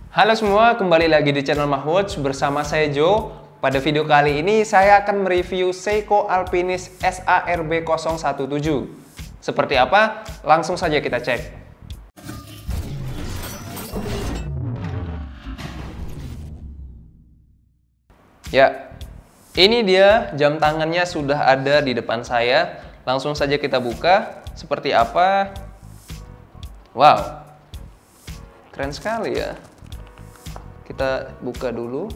Halo semua, kembali lagi di channel Mahwoods bersama saya Joe. Pada video kali ini saya akan mereview Seiko Alpinis SARB017. Seperti apa? Langsung saja kita cek. Ya, ini dia jam tangannya sudah ada di depan saya. Langsung saja kita buka. Seperti apa? Wow, keren sekali ya. Kita buka dulu.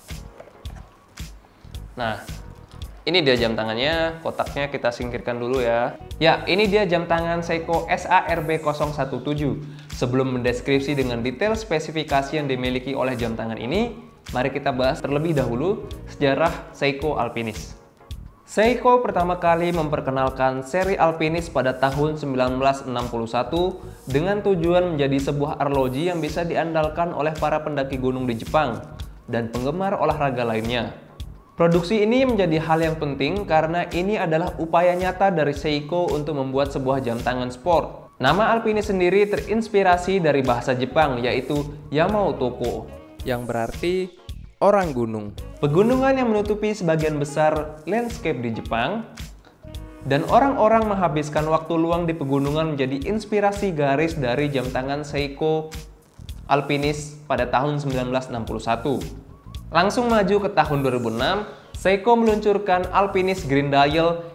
Nah, ini dia jam tangannya. Kotaknya kita singkirkan dulu ya. Ya, ini dia jam tangan Seiko SARB017. Sebelum mendeskripsi dengan detail spesifikasi yang dimiliki oleh jam tangan ini, mari kita bahas terlebih dahulu sejarah Seiko Alpinis. Seiko pertama kali memperkenalkan seri Alpinis pada tahun 1961 dengan tujuan menjadi sebuah arloji yang bisa diandalkan oleh para pendaki gunung di Jepang dan penggemar olahraga lainnya. Produksi ini menjadi hal yang penting karena ini adalah upaya nyata dari Seiko untuk membuat sebuah jam tangan sport. Nama Alpinis sendiri terinspirasi dari bahasa Jepang yaitu Yamaotoko, yang berarti orang gunung. Pegunungan yang menutupi sebagian besar landscape di Jepang, dan orang-orang menghabiskan waktu luang di pegunungan menjadi inspirasi garis dari jam tangan Seiko Alpinis pada tahun 1961. Langsung maju ke tahun 2006, Seiko meluncurkan Alpinis Green Dial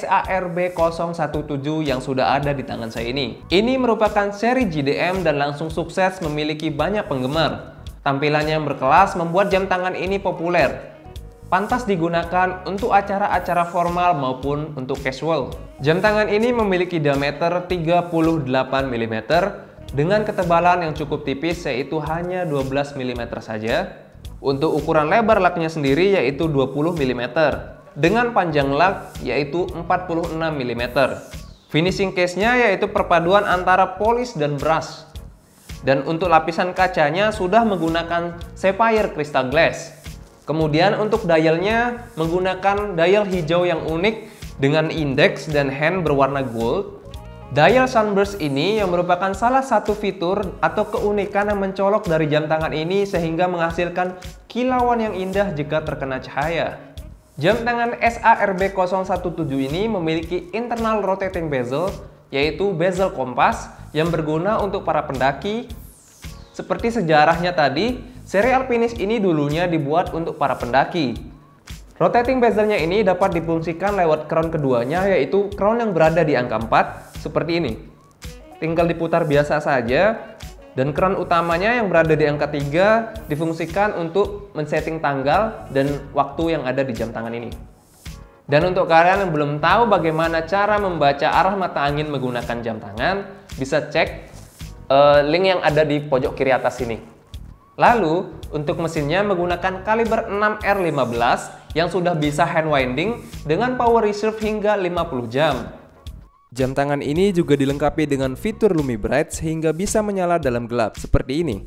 SARB017 yang sudah ada di tangan saya ini. Ini merupakan seri GDM dan langsung sukses memiliki banyak penggemar. Tampilannya yang berkelas membuat jam tangan ini populer. Pantas digunakan untuk acara-acara formal maupun untuk casual. Jam tangan ini memiliki diameter 38 mm dengan ketebalan yang cukup tipis yaitu hanya 12 mm saja. Untuk ukuran lebar laknya sendiri yaitu 20 mm dengan panjang lak yaitu 46 mm. Finishing case-nya yaitu perpaduan antara polish dan brush. Dan untuk lapisan kacanya sudah menggunakan sapphire crystal glass. Kemudian untuk dialnya menggunakan dial hijau yang unik dengan index dan hand berwarna gold. Dial sunburst ini yang merupakan salah satu fitur atau keunikan yang mencolok dari jam tangan ini sehingga menghasilkan kilauan yang indah jika terkena cahaya. Jam tangan SARB017 ini memiliki internal rotating bezel, yaitu bezel kompas yang berguna untuk para pendaki. Seperti sejarahnya tadi, seri Alpinis ini dulunya dibuat untuk para pendaki. Rotating bezelnya ini dapat difungsikan lewat crown keduanya, yaitu crown yang berada di angka 4 seperti ini. Tinggal diputar biasa saja, dan crown utamanya yang berada di angka 3 difungsikan untuk men-setting tanggal dan waktu yang ada di jam tangan ini. Dan untuk kalian yang belum tahu bagaimana cara membaca arah mata angin menggunakan jam tangan, bisa cek link yang ada di pojok kiri atas ini. Lalu, untuk mesinnya menggunakan kaliber 6R15 yang sudah bisa hand winding dengan power reserve hingga 50 jam. Jam tangan ini juga dilengkapi dengan fitur Lumi Bright sehingga bisa menyala dalam gelap, seperti ini.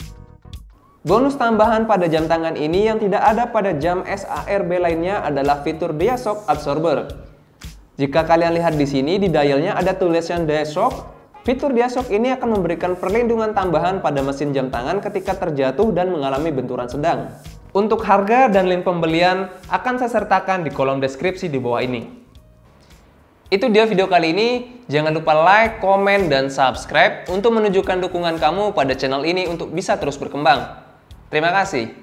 Bonus tambahan pada jam tangan ini yang tidak ada pada jam SARB lainnya adalah fitur Dia Shock Absorber. Jika kalian lihat di sini di dialnya ada tulisan Dia Shock. Fitur Dia Shock ini akan memberikan perlindungan tambahan pada mesin jam tangan ketika terjatuh dan mengalami benturan sedang. Untuk harga dan link pembelian akan saya sertakan di kolom deskripsi di bawah ini. Itu dia video kali ini. Jangan lupa like, komen, dan subscribe untuk menunjukkan dukungan kamu pada channel ini untuk bisa terus berkembang. Terima kasih.